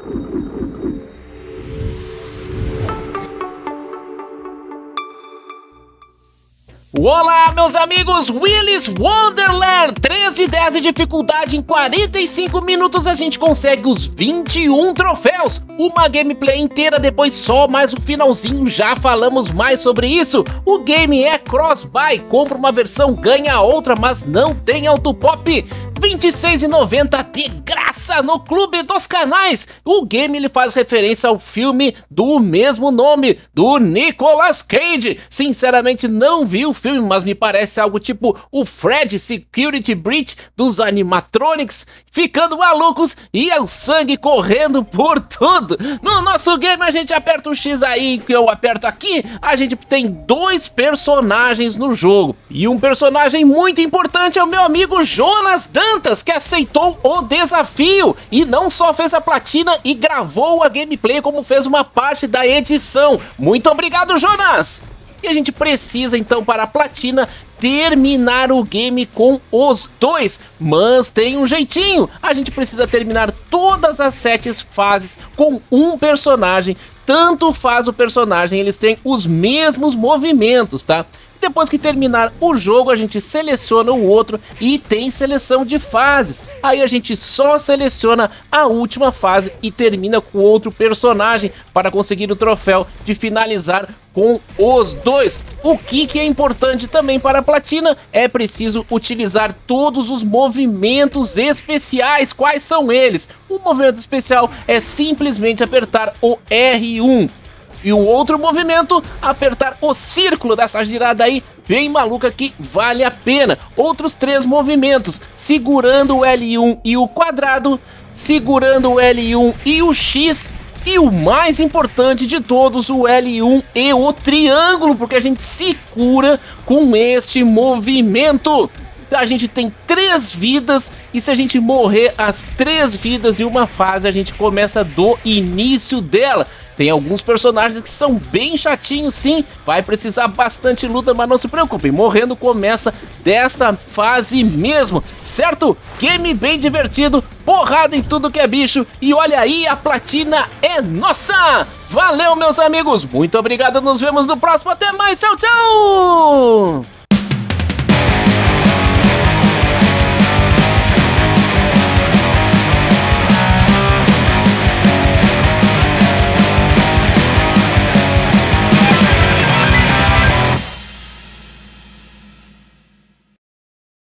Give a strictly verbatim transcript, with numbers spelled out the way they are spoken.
Olá, meus amigos, Willy's Wonderland, três de dez de dificuldade, em quarenta e cinco minutos a gente consegue os vinte e um troféus, uma gameplay inteira, depois só mais o finalzinho, já falamos mais sobre isso. O game é cross-buy, compra uma versão, ganha a outra, mas não tem autopop. vinte e seis reais e noventa centavos de graça no Clube dos Canais. O game ele faz referência ao filme do mesmo nome, do Nicolas Cage. Sinceramente não vi o filme, mas me parece algo tipo o Fred Security Breach dos animatronics, ficando malucos e o sangue correndo por tudo. No nosso game a gente aperta o X aí, que eu aperto aqui, a gente tem dois personagens no jogo. E um personagem muito importante é o meu amigo Jonas Dantas, que aceitou o desafio e não só fez a platina e gravou a gameplay, como fez uma parte da edição. Muito obrigado, Jonas! E a gente precisa então, para a platina, terminar o game com os dois, mas tem um jeitinho. A gente precisa terminar todas as sete fases com um personagem. Tanto faz o personagem, eles têm os mesmos movimentos, tá? Depois que terminar o jogo, a gente seleciona o outro e tem seleção de fases. Aí a gente só seleciona a última fase e termina com outro personagem para conseguir o troféu de finalizar com os dois. O que, que é importante também para a platina é preciso utilizar todos os movimentos especiais. Quais são eles? O movimento especial é simplesmente apertar o R um. E o outro movimento, apertar o círculo dessa girada aí, bem maluca, que vale a pena. Outros três movimentos, segurando o L um e o quadrado, segurando o L um e o X, e o mais importante de todos, o L um e o triângulo, porque a gente se cura com este movimento. A gente tem três vidas e se a gente morrer as três vidas em uma fase, a gente começa do início dela. Tem alguns personagens que são bem chatinhos, sim, vai precisar bastante luta, mas não se preocupem, morrendo começa dessa fase mesmo, certo? Game bem divertido, porrada em tudo que é bicho, e olha aí, a platina é nossa! Valeu, meus amigos, muito obrigado, nos vemos no próximo, até mais, tchau, tchau!